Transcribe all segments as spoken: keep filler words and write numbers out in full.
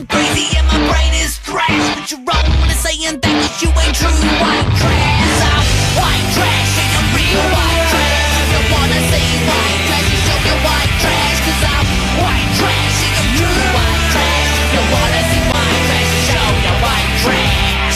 I'm crazy and my brain is trash, but you're wrong when I'm saying that, cause you ain't true white trash. I'm white trash and I'm real white trash. If you wanna see white trash, you show your white trash, cause I'm white trash and I'm true white trash. If you wanna see white trash, you show your white trash.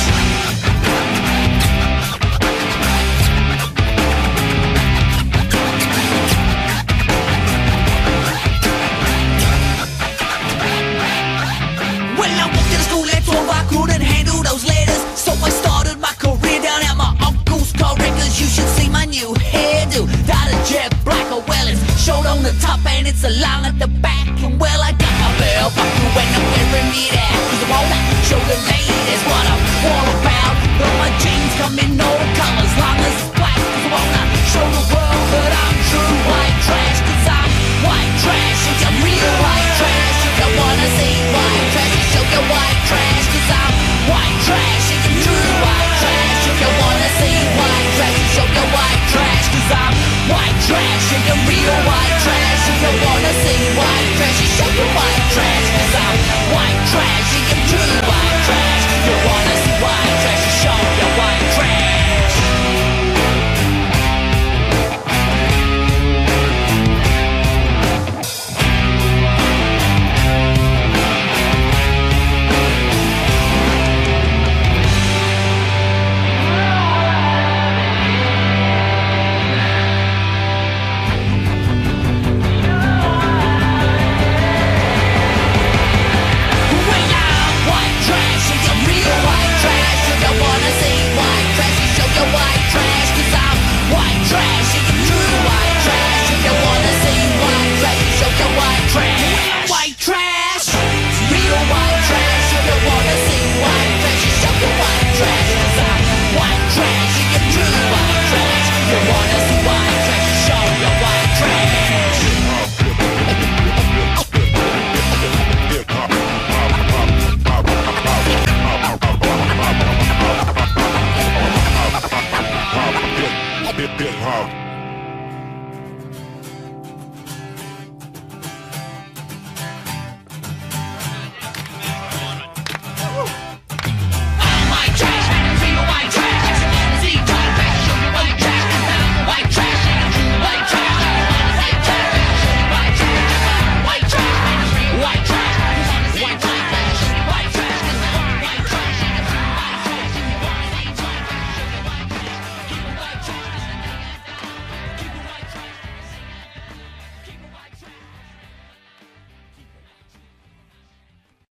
I couldn't handle those letters, so I started my career down at my uncle's car records. You should see my new hairdo, that a jet black, or well, it's short on the top and it's a long at the back. And well, I got my belt buckle when I'm